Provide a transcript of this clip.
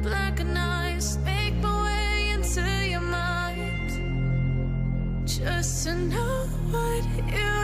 black and ice, make my way into your mind, just to know what you